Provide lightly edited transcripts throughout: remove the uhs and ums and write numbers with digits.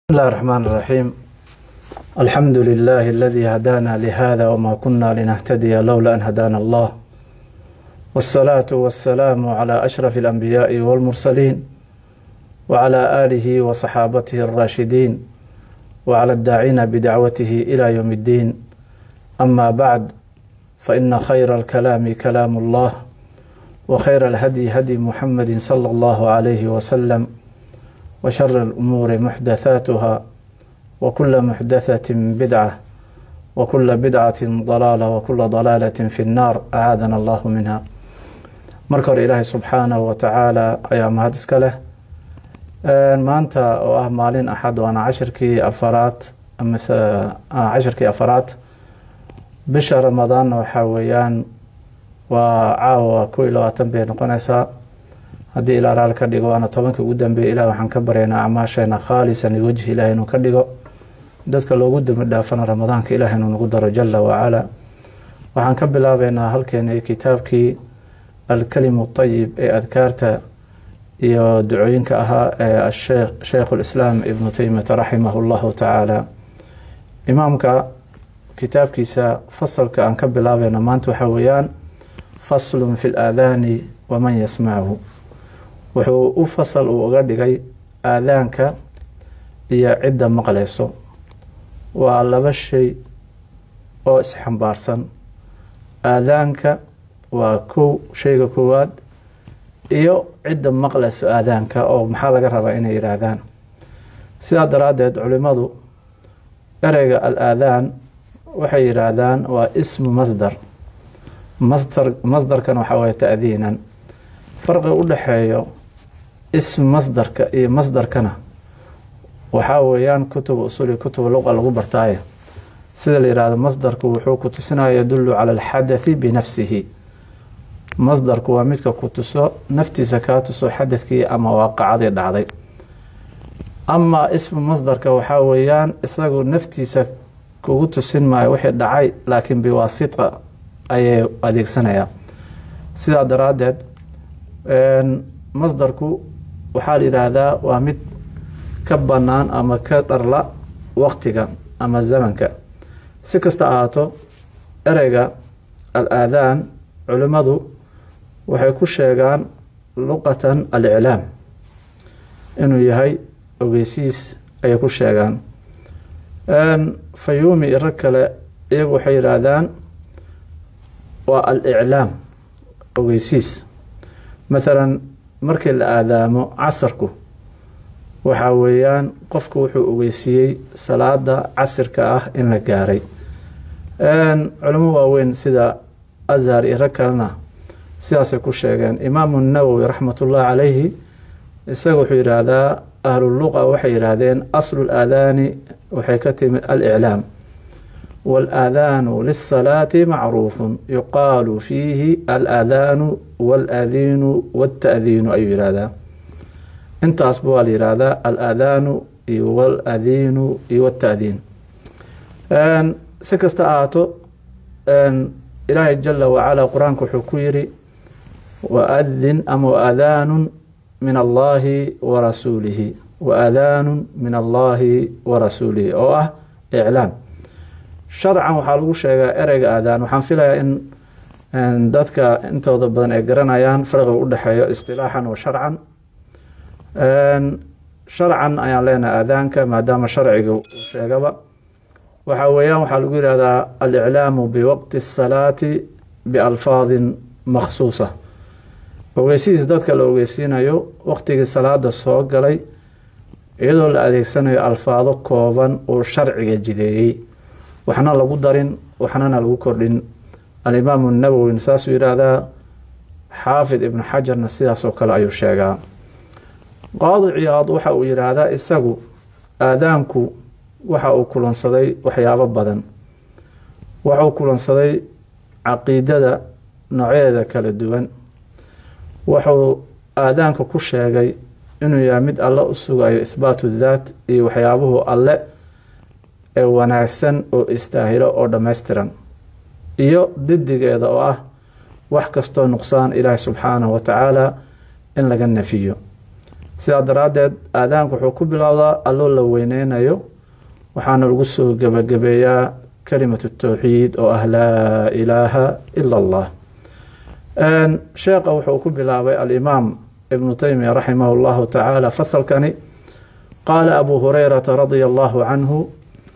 بسم الله الرحمن الرحيم. الحمد لله الذي هدانا لهذا وما كنا لنهتدي لولا أن هدانا الله، والصلاة والسلام على أشرف الأنبياء والمرسلين وعلى آله وصحابته الراشدين وعلى الداعين بدعوته إلى يوم الدين. أما بعد، فإن خير الكلام كلام الله، وخير الهدي هدي محمد صلى الله عليه وسلم، وشر الأمور محدثاتها، وكل محدثة بدعة، وكل بدعة ضلالة، وكل ضلالة في النار، أعاذنا الله منها. مركر إلهي سبحانه وتعالى أيها مهد إسكاله maanta oo ah maalin axad waana cashirkii afaraad bisha ramadaan waxaa weeyaan waa caawa 21 bay noqonaysaa. haddii ilaa raal ka dhigo waana 10 ugu dambeeyay ilaa waxaan ka bareenaa acmaasheena khaalisan wajhi ilaahay inuu ka dhigo dadka loogu dambi dhaafana ramadaanka ilaahay inuu nagu daro jalla wa ala. waxaan ka bilaabeynaa halkeena kitaabkii al-kalimu tayyib ee adkaarta iyo ducooyinka ahaa ee Sheikhul Islaam Ibn Taymiyyah rahimahullahu ta'ala. imaamka kitaabkiisa fasalka aan ka bilaabeena maanta waxa weeyaan faslun fil aadani wa man yasma'uhu. wuxuu u fasal uu uga dhigay aadaanka iyo cidda maqlayso. waa laba shay oo isxambaarsan. aadaanka waa shayga koowaad iyo cidda maqlayso aadaanka oo maxaa laga rabaa inay yiraahdaan. sidaa daraadeed culimadu ereyga al-aadaan waxay yiraahdaan waa ismu masdarkan waxa weeye ta'diinan. farqi u dhaxeeyo ism masdarka iyo masdarkana waxaa weeyaan kutub luqa lagu bartaaye. sida la yiraahdo masdarku wuxuu ku tusinayaa yadullu cala al-hadathi bi nafsihi. masdarku waa midka ku tuso naftiisa ka tuso xadadkii ama waaqacadii dhacday. ama ismu masdarka waxaa weeyaan isagu naftiisa kugu tusin maayo wixii dhacay laakiin biwaasita ayay adeegsanaya. sidaa daraadeed masdarku waxaa la yiraahdaa waa mid ka banaan ama ka dharla waqtiga ama zamanka. si kasta ahaato ereyga al-aadaan culimadu waxay ku sheegaan luqatan al-i'laam inuu yahay ogeysiis ayay ku sheegaan. Fayuumi rag kale iyagu waxay yiraahdaan waa al-i'laam ogeysiis. مثلا markii la aadaamo casarku waxa weeyaan qofku wuxuu ogeysiyay salaada casirka ah in la gaaray. culimo waaweyn sida Azhar iyo rakalna sidaasay ku sheegeen. Imaam an-Nawawi rahmatullahi alayhi isagu wuxuu yiraahdaa ahlul luqa waxay yiraahdeen aslul aadani waxay ka timid al-i'laam والآذان للصلاة معروف يقال فيه الآذان والآذين والتأذين أي إرادة. انت أصبوا الإرادة الآذان والآذين والتأذين. سكستآتو إلهي جل وعلا قرآن كحكويري وأذن أم وآذان من الله ورسوله. وآذان من الله ورسوله أو إعلام. sharcan waxaa lagu sheegaa ereyga aadaan. waxaan filayaa in dadka intooda badan ay garanayaan farqiga u dhaxeeyo istilaaxan wa sharcan. sharcan ayaan leenahay aadaanka maadaama sharciga uu sheegaba waxa weeyaan waxaa lagu yiraahdaa al-i'laamu biwaqti as-salaati bialfaadin makhsuusa. ogeysiis dadka la ogeysiinayo waqtigii salaada soo galay iyadoo la adeegsanayo alfaado kooban oo sharciga jideeyay, waxna lagu darin waxna lagu kordhin. al-Imaam an-Nawawi saasuu yiraahdaa. xaafid ibn xajarna sidaas oo kale ayuu sheegaa. qaadi ciyaad waxa uu yiraahdaa isagu aadaanku waxa uu kulansaday waxyaabo badan. waxa uu kulansaday caqiidada noocyada kala duwan. wuxuu aadaanka ku sheegay inuu yahay mid alla u sugayo ithbaatu dhaat iyo waxyaabuhu alle ee wanaagsan oo istaahilo oo dhameystiran iyo didigeeda oo ah wax kastoo nuqsaan ilaahay subxaanahu wa tacaala in laga nafiyo. sidaa daraaddeed aadaanku wuxuu ku bilowdaa alloo la weyneynayo waxaana lagu soo gebagabeeyaa kalimatu tawxiid oo ah laa ilaaha ila allah. sheekha wuxuu ku bilaabay alimaam ibnu taymiya raximah allahu tacaala fasalkani qaala abu hurayrata radia allahu canhu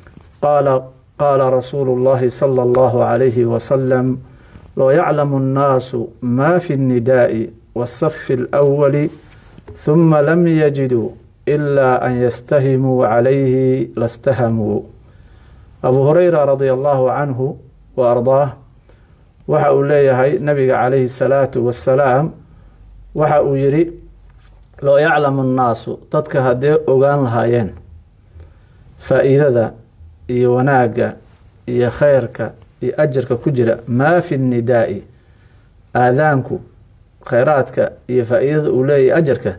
qaala rasuulu llahi sala allahu calayhi wasalam loo yaclamu annaasu ma fi nnidaa'i wasafi alawali huma lam yajiduu ilaa an yastahimuu calayhi lastahamuu. abu hureyra radia allahu canhu wa ardaah waxa uu leeyahay nabiga calayhi salaatu wassalaam waxa uu yidhi loo yaclamu annaasu dadka haddee ogaan lahaayeen faa-iidada iyo wanaagga iyo khayrka iyo ajarka ku jira maa fi nnidaa'i aadaanku khayraadka iyo faa-iidada uu leeyahay ajarka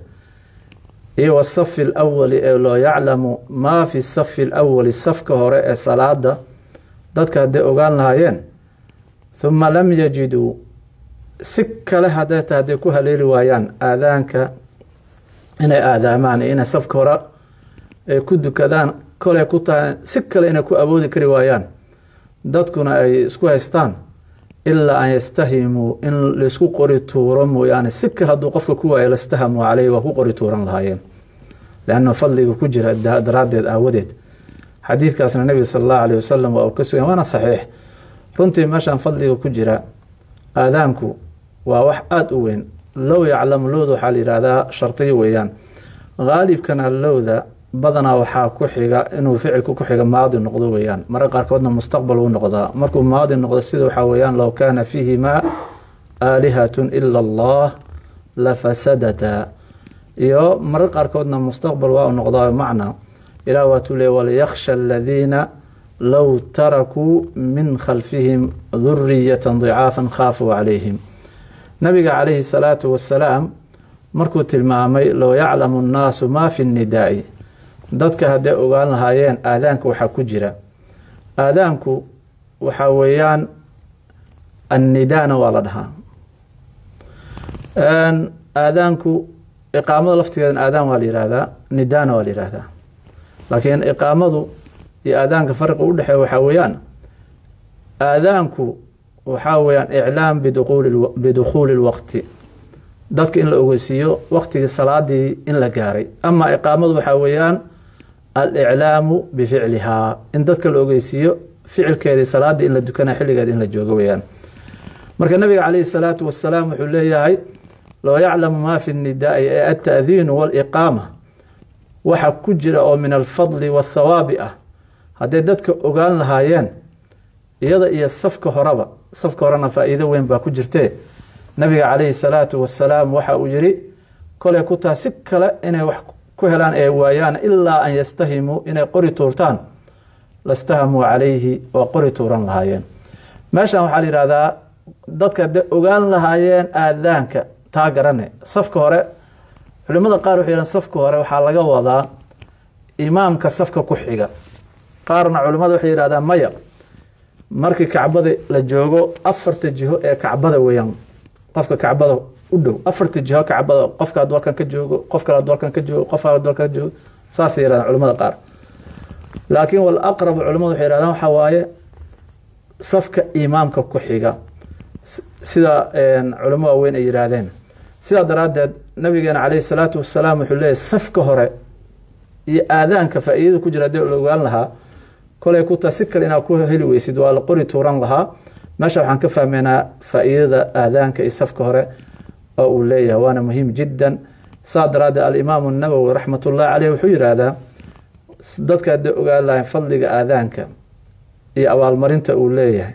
iyo wasafi alawali ee loo yaclamu maa fi safi alawali safka hore ee salaada dadka hadday ogaan lahaayeen huma lam yajiduu si kale hadday ku haleeli waayaan aadaanka inay aadaamaan iyo inay safka hore ay ku dukadaan koley ku tahay si kale inay ku awoodi kari waayaan dadkuna ay isku haystaan ilaa an yastahimuu in laisku qori tuuro mooyaane si kale hadduu qofka ku waayo lastahamuu caleyhi waa ku qori tuuran lahaayeen lanno fadliga ku jira daraaddeed aawadeed. xadiidkaasna nebiga sala allahu alayh wasalam waa uu ka sugan waana saxiix. runtii meeshaan fadliga ku jira aadaanku waa wax aada u weyn. low yaclamu lowda waxaa la yihahdaa shardiyo weeyaan. haalibkana lowda badanaa waxaa ku xiga inuu ficilku ku xiga maadi noqdo weeyaan. mararka qaarkoodna mustaqbal uu noqdaa. markuu maadi noqdo sida waxaa weeyaan low kaana fiihimaa aalihatun ila allah lafasadata. iyo mararka qaarkoodna mustaqbal waa u noqdaa macna ilaah waatuu leey waliyakhsha aladiina low tarakuu min khalfihim duriyatan dicaafan khaafuu calayhim. nabiga calayhi salaatu wassalaam markuu tilmaamay low yaclamu annaasu maa fi nnidaa'i dadka hadday ogaan lahaayeen aadaanka waxaa ku jira. aadaanku waxaa weeyaan annidaana waa la dhahaa. aadaanku iqaamada laftigeeda aadaan waa la yihahdaa, nidaana waa la yihahdaa. laakiin iqaamadu iyo aadaanka farqi u dhexeeya waxaa weeyaan aadaanku waxaa weeyaan iclaam bidukhuuli lwaqti dadka in la ogeysiiyo waqtigii salaadii in la gaaray. ama iqaamadu waxaa weeyaan aliclaamu bificlihaa in dadka la ogeysiiyo ficilkeedii salaadii in la dukana xilligeeda in la joogo weeyaan. marka nabiga calayhi salaatu wassalaam wuxuu leeyahay loo yaclamu maa fi nnidaa'i ee alta'diinu waaliqaama waxa ku jira oo min alfadli wathawaabi ah hadday dadka ogaan lahaayeen iyada iyo safka horeba. safka horena faa-iido weyn baa ku jirtee nabiga calayhi salaatu wassalaam waxa uu yidhi koley ku taha si kale inay wax ku helaan ee waayaan ilaa an yastahimuu inay qori tuurtaan lastahamuu calayhi waa qori tuuran lahaayeen. meeshan waxaa la yihahdaa dadka hadday ogaan lahaayeen aadaanka taa garane. safka hore culimada qaar waxay yidhahan safka hore waxaa laga wadaa imaamka safka ku xiga. qaarna culimada waxay yidhahdaan maya markii kacbada la joogo afarta jiho ee kacbada weeyaan. qofka kacbada u dhow afarta jiho kacbada qofka hadduu halkan ka joogo qof kale hadduu halkan ka joogo qof kale hadduu halkan ka joogo saasay yidhahdaan culimada qaar. laakiin wal aqrabu culimadu waxay yidhahdaan waxaa waaye safka imaamka ku xiga sida culimo waaweyn ay yidhaahdeen. sidaa daraaddeed nabigeena calayhi salaatu wassalaam wuxuu leeyahy safka hore iyo aadaanka faa-iidada ku jira haddii la ogaan lahaa koley ku taa si kale inaad ku heli weysid waa la qori tuuran lahaa. meesha waxaan ka fahmeynaa faa-iidada aadaanka iyo safka hore oo uu leeyahay waana muhiim jiddan. saa daraaddeed alimaamu nawowi raxmatullahi caleyh wuxuu yidhaahdaa dadka hadday ogaan lahayn fadliga aadaanka iyo abaalmarinta uu leeyahay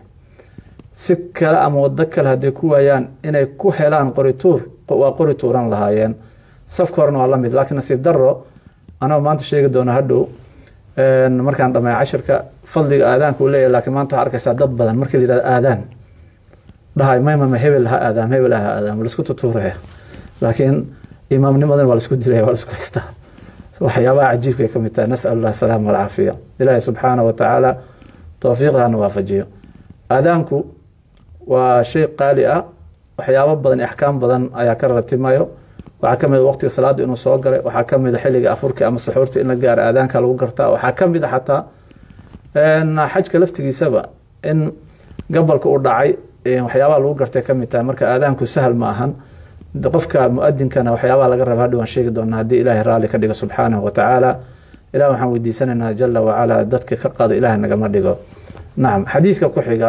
si kale ama wado kale hadday ku waayaan inay ku helaan qorituur waa qori tuuran lahaayeen. safka horena waa la mid. laakiin nasiib daro anoo maanta sheegi doona hadhow markaan dhammeeyo cashirka fadliga aadaanka uu leeyahay. laakiin maanta waxaa arkaysaa dad badan markii la yihahdo aadaan dhahay maymama hebel ha aadaam hebel ha aadaam laisku tutuuraya. laakiin imaamnimadan waa laisku dilaya waa laisku haystaa. waxyaabaha cajiibkay ka mid tahay. nasal allah asalaama walcaafiya. ilaahi subxaana wa tacaala towfiiqdana waafajiyo. aadaanku waa shay qaali ah. waxyaabo badan axkaam badan ayaa ka ratimayo waxaa ka mid waqtiga salaada inuu soo galay, waxaa ka mid xilliga afurka ama suxuurta in la gaaro aadaanka lagu gartaa, waxaa ka mid xataa xajka laftigiisaba in gabalka u dhacay waxyaabaha lagu gartay ka mid tahay. marka aadaanku sahal ma ahan, qofka muadinkana waxyaabaha laga raba hadhow aan sheegi doonaa haddii ilaahay raalli ka dhigo subxaanahu watacaala. ilah waxaan weydiisanaynaa jala wacala dadka ka qaado ilaah nagama dhigo. nacam, xadiidka ku xiga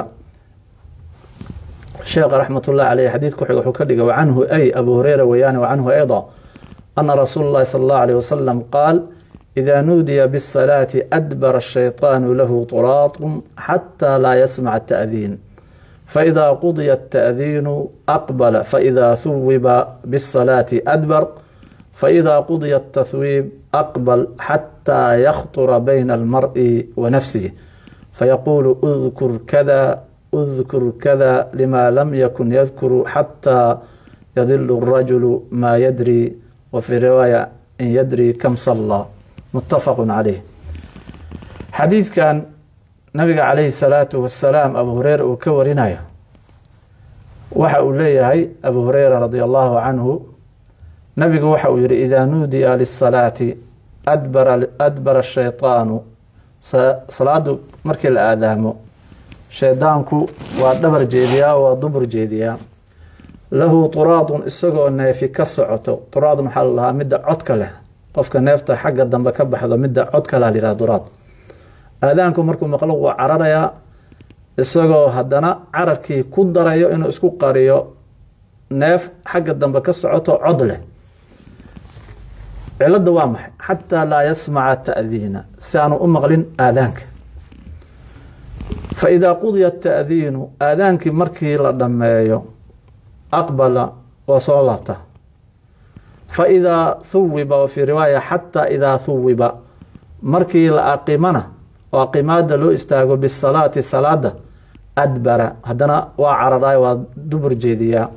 sheekha raxmatullahi caleyh xadiidka ku xiga wuxuu ka dhigay wacanhu ay abu hureyra weyaane wacanhu ayda ana rasuula llahi sala allahu alayh wasalam qaal إذا نودي بالصلاة أدبر الشيطان له طراط حتى لا يسمع التأذين فإذا قضي التأذين أقبل فإذا ثوب بالصلاة أدبر فإذا قضي التثويب أقبل حتى يخطر بين المرء ونفسه فيقول أذكر كذا أذكر كذا لما لم يكن يذكر حتى يضل الرجل ما يدري وفي رواية إن يدري كم صلى متفق عليه. حديث كان نبي عليه الصلاة والسلام أبو هريرة وكورنايه وحأوليه أبو هريرة رضي الله عنه نبي وحأوليه إذا نودي للصلاة أدبر الشيطان صلاة مركي الآدام شيطانك ودبر جيديا ودبر جيديا له طراد إسقو أنه في كسعته طراد محلها مدة عدك له qofka neefta xagga dambe ka baxdo midda cod kala la yiraahdo duraad. aadaanku markuu maqlo waa cararaya isagoo haddana cararkii ku darayo inuu isku qariyo neef xagga dambe ka socoto cod leh. cilada waa maxay? xataa laa yasmaca ta'diina, si aanu u maqlin aadaanka. fa idaa qudiya ta'diinu, aadaankii markii la dhammeeyo aqbala waa soo laabta. فإذا ثوب وفي رواية حتى إذا ثوب مركي لأقيمنا وأقيماد لو استاغو بالصلاة صلاة أدبر هدنا وعرضاي ودبر جيديا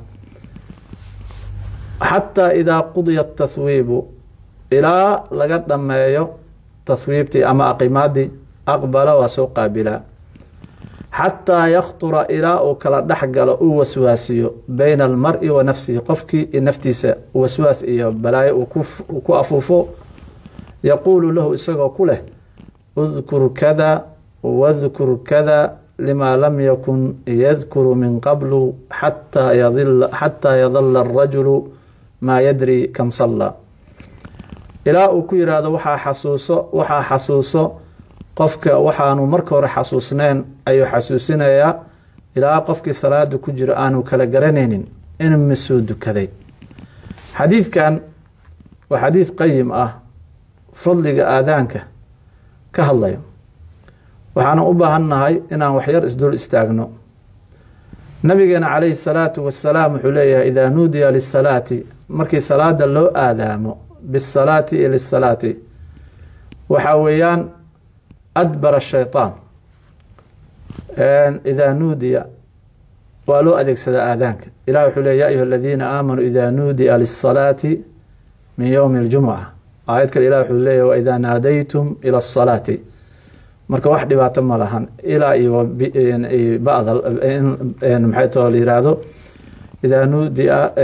حتى إذا قضي التثويب إلى لقد لما يو تثويبتي أما أقيمادي أقبل وسوق بلا حتى يخطر إلى وكلا دحقل وسواسي بين المرء ونفسه قفكي نفتيس وسواس إياه بلاي وكأفوفو يقول له إساقو كله اذكر كذا واذكر كذا لما لم يكن يذكر من قبل حتى يظل الرجل ما يدري كم صلى إلى وكير هذا وحا حسوسه qofka waxaanu marka hore xasuusneen ayuu xasuusinayaa ilaa qofkii salaada ku jira aanu kala garanaynin in masuu dukaday. xadiidkan waa xadiid qayim ah, fadliga aadaanka ka hadlayo. waxaanu u baahannahay inaan waxyar isdul istaagno. nabigeena calayhi salaatu wasalaam wuxuu leeyahay idaa nuudiya lisalaati, markii salaada loo aadaamo bisalaati lisalaati waxaa weeyaan أدبر الشيطان. إذا نودي ولو أدك سدا آذانك إلهي حلي يا أيها الذين آمنوا إذا نودي للصلاة من يوم الجمعة آياتك الإلهي حلي وإذا ناديتم إلى الصلاة مركا واحد باتم لهن إلى بعض محيطه الإرادة إذا نودي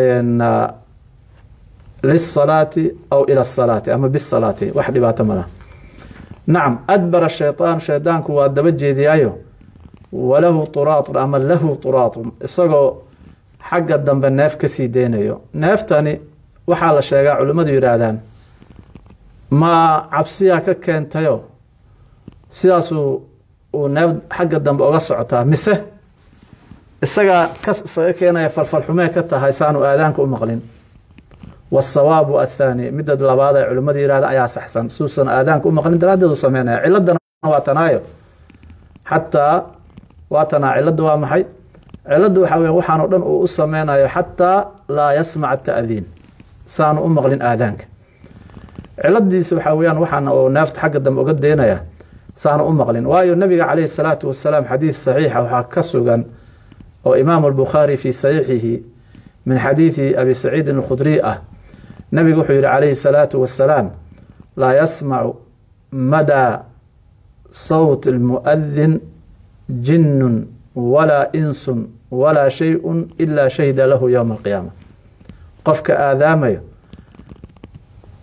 للصلاة أو إلى الصلاة أما بالصلاة واحد باتم لهن. نعم أدبر الشيطان شيطانك وادبجي ديايو وله طراط أما له طراط إساقو حق الدنب الناف كسي دينيو نافتاني وحال الشيقاء علماء يرادان ما عبسيا ككينتيو سياسو وناف حق الدنب أغسعتا مسه إساقا كينا يفرفر حماية كتا هايسانو آذانك أمغلين. والصواب الثاني مدد لبعض علماء يرادان أياس أحسن سوسا آذانك أمغلين درادة سمينها علدنا واتنايو حتى واتنا علد وامحي علد وحاوي وحانو دن او سمينايو حتى لا يسمع التأذين سانو أمغلين آذانك علديس وحاويان وحان او نافت حق الدم اوغد دينايا سانو أمغلين وايو النبي عليه الصلاة والسلام حديث صحيح وحاكسوغان او إمام البخاري في صحيحه من حديث أبي سعيد الخدري نبي وحير عليه الصلاة والسلام لا يسمع مدى صوت المؤذن جن ولا إنس ولا شيء إلا شهد له يوم القيامة. قفك آذامي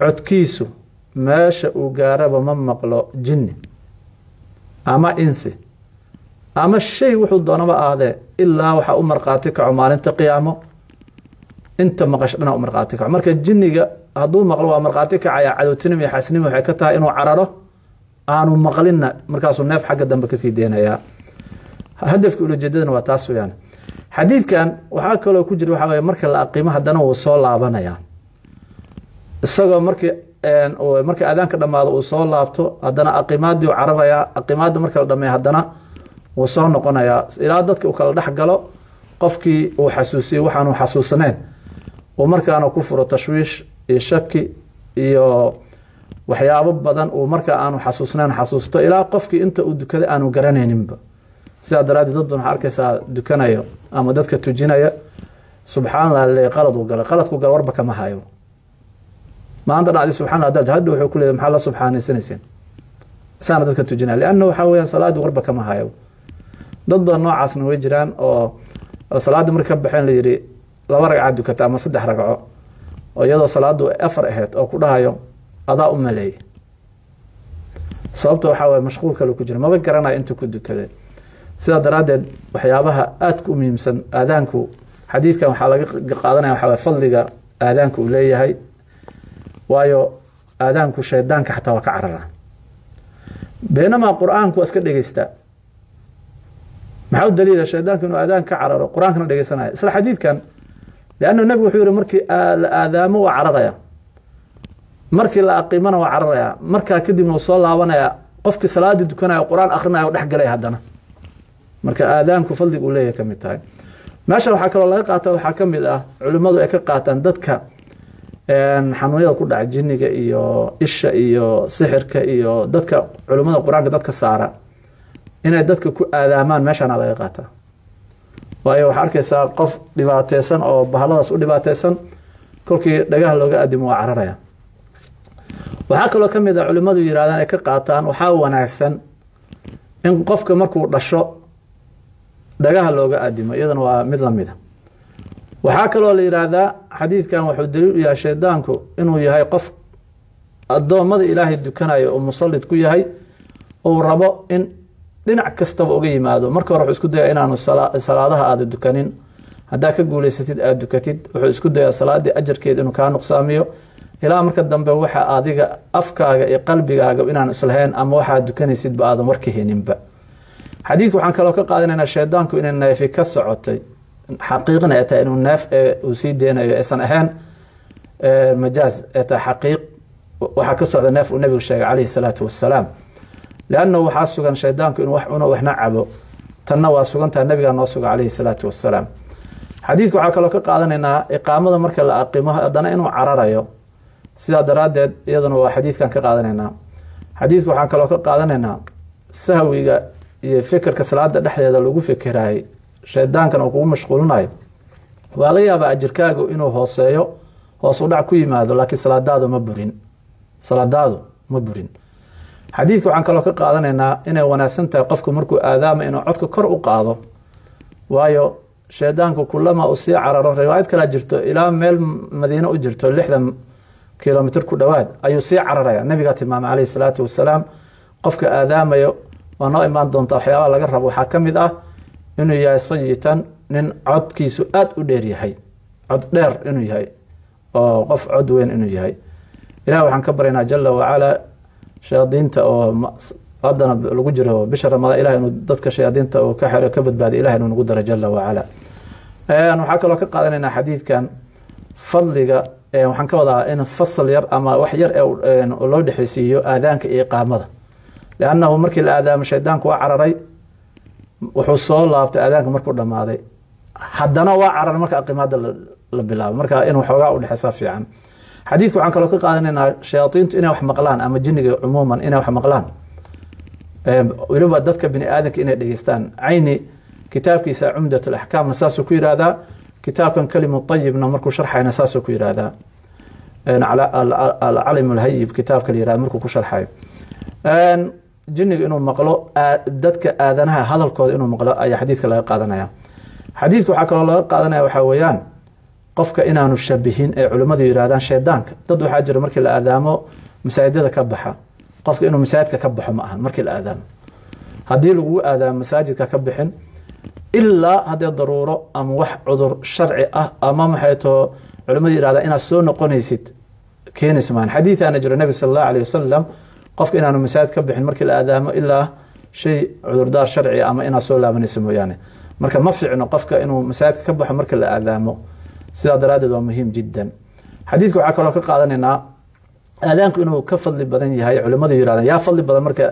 codkiisu meesha uu gaaraba ma maqlo jinni ama insi ama shay wuxuu doonaba aadee ilaa waxaa u marqaati kaco maalinta qiyaamo inta maqasho dhana u marqaati kaco marka jinniga hadduu maqlo waa marqaati kacaya cadowtinimo iyo xaasnimo waxay ka tahay inuu cararo aanu maqlinna markaasuu neef xagga dambe kasii deynayaa hadafka ulajeedadana waa taas weyaan xadiidkan waxaa kaloo ku jira waxaa weye marka la aqiimo haddana wuu soo laabanayaa isagoo markii aadaanka dhammaado uu soo laabto haddana aqimaadii u cararayaa aqimaadda marka la dhameeya haddana wuu soo noqonayaa ilaa dadka uu kala dhex galo qofkii uu xasuusiyey waxaanu xasuusaneyn uu markaana ku furo tashwiish iyo shaki iyo waxyaabo badan uu markaa aanu xasuusnayn xasuusto ilaa qofkii inta uu dukaday aanu garanayninba sidaa daraaddeed dad badan waxaa arkaysaa dukanayo ama dadka tujinaya subxaanallah le qalad uu galay qaladku gala warba kama hayo maanta dhacdi subxaanallah dad hadda wuxuu ku leeyahay maxaa la subxaanaysanayseen saana dadka tujinaya lianna waxaa weeyaan salaadii warba kama hayo dad badan noocaasna way jiraan oo salaadii marka ka baxeen la yidhi 2 ragcaad dukata ama 3 ragco oo iyadoo salaadu 4 ahayd oo ku dhahayo adaa u maleeyay sababta waxaa waye mashquul kale ku jira maba garanayo intuu ku dukaday sidaa daraaddeed waxyaabaha aadka u muhiimsan aadaanku xadiidkan waxaa laga qaadanaya waxaa waye fadliga aadaanku uu leeyahay waayo aadaanku shaydaanka xataa waa ka carara beenamaa qur-aanku waa iska dhegeystaa maxaa u daliila shaydaanku inuu aadaan ka cararo qur-aankana dhegeysanaya isla xadiidkan lianna nebigu wuxuu yihi markii la aadaamo waa cararaya markii la aqiimana waa cararaya markaa kadibna uu soo laabanaya qofkii salaadii dukanaya qur-aan akrinaya dhex galaya haddana marka aadaanku fadliga uu leeyahay ka mid tahay meesha waxaa kaloo laga qaata waxaa ka mid ah culimmadu ay ka qaataan dadka xanuunyada ku dhaca jinniga iyo isha iyo sixirka iyo dadka culimmada qur-aanka dadka saara inay dadka ku aadaamaan meeshana laga qaataa waayo waxaa arkaysaa qof dhibaateysan oo bahaladaas u dhibaateysan kolkii dhagaha looga aadimo waa cararaya waxaa kaloo ka mid ah culimmadu yirahdaan ay ka qaataan waxaa wanaagsan in qofka markuu dhasho dhagaha looga aadimo iyadana waa mid lamid a waxaa kaloo la yiraahdaa xadiidkan wuxuu daliil u yahay shaydaanku inuu yahay qof addoommada ilaahay dukanayo oo musallid ku yahay uu rabo in dhinac kastaba uga yimaado marka hore wuxuu isku dayaa inaanu salaadaha aada dukanin haddaa ka guuleysatid aada dukatid wuxuu isku dayaa salaadii ajarkeed inuu kaa nuqsaamiyo ilaa marka dambe waxa adiga afkaaga iyo qalbigaaga inaanu islahayn ama waxaad dukanaysidba aadan warka heninba xadiidka waxaan kaloo ka qaadanaynaa shaydaanku inay neefi ka socotay xaqiiqna ay tahay inuu neef uu sii deynayo aysan ahayn majaaz ay tahay xaqiiq waxaa ka socda neef uu nebigu sheegay calayhi salaatu wassalaam liannahu waxaa sugan shaydaanku inuu wax cuno waxna cabo tanna waa sugantaha nabigaa noo suga calayhi salaatu wassalaam xadiidka waxaa kaloo ka qaadanaynaa iqaamada marka la aqimo haddana inuu cararayo sidaa daraaddeed iyaduna waa xadiidkan ka qaadanaynaa xadiidka waxaan kaloo ka qaadanaynaa sahwiga iyo fikirka salaada dhexdeeda lagu fikiraayay shaydaankan uu kugu mashquulinayo waa laga yaabaa ajirkaagu inuu hooseeyo hoos u dhac ku yimaado laakiin salaadaadu ma burin xadiidka waxaan kaloo ka qaadanaynaa inay wanaagsan tahay qofku markuu aadaama inuu codka kor u qaado waayo shaydaanku kulama uu sii cararo riwaayad kalaa jirto ilaa meel madiine u jirto 60 kilomitr ku dhowaad ayuu sii cararaya nabigaa tilmaamay calayhi salaatu wassalaam qofka aadaamayo waa noo imaan doontaa waxyaabaha laga rabo waxaa ka mid ah inuu yahay sayitan nin codkiisu aad u dheer yahay cod dheer inuu yahay oo qof cod weyn inuu yahay ilaah waxaan ka baryaynaa jala wacalaa shayaadiinta oo haddana lagu jiro bisha ramadaan ilaah inuu dadka shayaadiinta oo ka xero ka badbaadiyo ilaah inuu nagu daro jala wacalaa waxaa kaloo ka qaadanaynaa xadiidkan fadliga waxaan ka wadaa in fasal yar ama wax yar loo dhexeysiiyo aadaanka iyo iqaamada liannahu markii la aadaamo shaydaanku waa cararay wuxuu soo laabtay aadaanka markuu dhammaaday haddana waa cararay marka aqimaada la bilaabo marka inuu xoogaa u dhexeysaa fiican xadiidka waxaan kaloo ka qaadanaynaa shayaadiintu inay wax maqlaan ama jinniga cumuuman inay wax maqlaan weliba dadka bini aadanka inay dhegeystaan cayni kitaabkiisa cumdat alaxkaamna saasuu ku yihahdaa kitaabkan kalimu ayibna markuu sharxayna saasuu ku yihahdaa alcalim alhayib kitaabka la yihahda markuu ku sharxayo jinniga inuu maqlo dadka aadanaha hadalkooda inuu maqlo ayaa xadiidka laga qaadanaya xadiidka waxaa kaloo laga qaadanaya waxaa weeyaan qofka inaanu shabihin ee culimmadu yiraahdaan shaydaanka dad waxaa jira markii la aadaamo masaajidada ka baxa qofka inuu masaajidka ka baxo ma ahan markii la aadaamo haddii lagu aadaamo masaajidka ka bixin ilaa haddii daruuro ama wax cudur sharci ah ama maxay too culimmadu yiraahdaan inaad soo noqonaysid keenaysa maan xadiid aan jiro nabi sallallahu alayhi wasallam qofka inaanu masaajid ka bixin markii la aadaamo ilaa shay cudurdaar sharci ama inaad soo laabanayso mooyaane marka ma fiicno qofka inuu masaajidka ka baxo markii la aadaamo sidaa daraadeed waa muhiim jiddan xadiidka waxaa kaloo ka qaadanaynaa aadaanku inuu ka fadli badan yahay culimmadu yirahdaan yaa fadli badan marka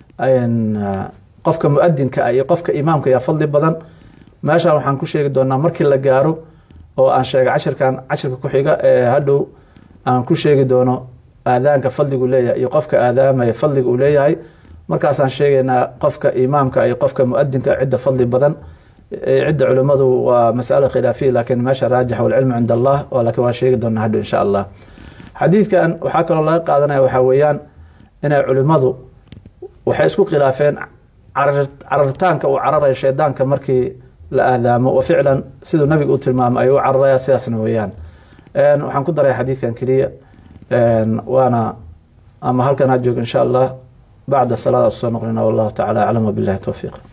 qofka muadinka iyo qofka imaamka yaa fadli badan meeshaan waxaan ku sheegi doonaa markii la gaaro oo aan sheegay cashirka ku xiga ee hadhow aan ku sheegi doono aadaanka fadligu leeyahay iyo qofka aadaamaya fadliga uu leeyahay markaasaan sheegaynaa qofka imaamka iyo qofka muadinka cidda fadli badan cidda culimmadu waa mas'alo khilaafiya laakiin meesha raajix walcilmu cinda allah laakiin waan sheegi doonaa hadhow insha allah xadiidkan waxaa kaloo laga qaadanaya waxaa weeyaan inay culimmadu waxay isku khilaafeen cararitaanka uu cararayo shaydaanka markii la aadaamo oo ficlan siduu nabiga u tilmaamay ayuu u cararaya sidaasna weeyaan waxaan ku daraya xadiidkan keliya waana ama halkan ha joogo insha allah bacda salaada soo noqonina wallahu tacaala aclam wabillahi towfiiq